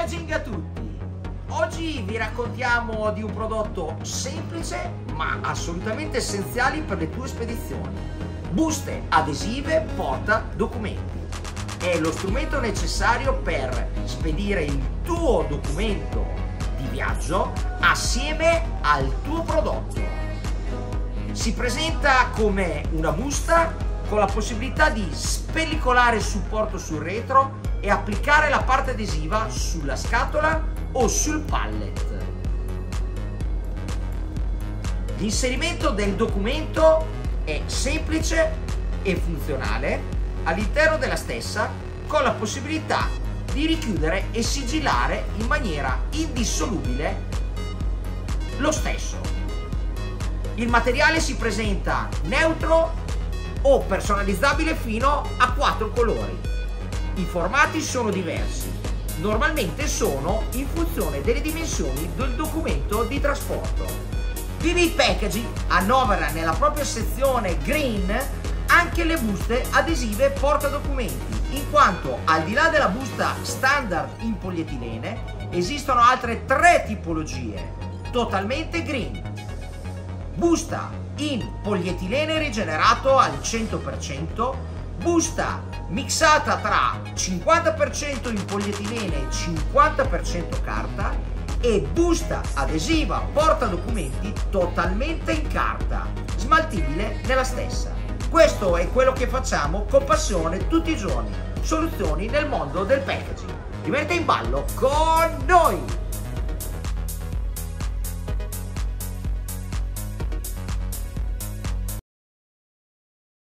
packaging a tutti! Oggi vi raccontiamo di un prodotto semplice ma assolutamente essenziale per le tue spedizioni. Buste adesive porta documenti. È lo strumento necessario per spedire il tuo documento di viaggio assieme al tuo prodotto. Si presenta come una busta con la possibilità di spellicolare il supporto sul retro e applicare la parte adesiva sulla scatola o sul pallet. L'inserimento del documento è semplice e funzionale all'interno della stessa, con la possibilità di richiudere e sigillare in maniera indissolubile lo stesso. Il materiale si presenta neutro o personalizzabile fino a 4 colori. I formati sono diversi, normalmente sono in funzione delle dimensioni del documento di trasporto. Vivid Packaging annovera nella propria sezione Green anche le buste adesive portadocumenti, in quanto al di là della busta standard in polietilene esistono altre 3 tipologie totalmente green. Busta in polietilene rigenerato al 100%, busta mixata tra 50% in polietilene e 50% carta e busta adesiva portadocumenti totalmente in carta, smaltibile nella stessa. Questo è quello che facciamo con passione tutti i giorni. Soluzioni nel mondo del packaging. Ti metti in ballo con noi!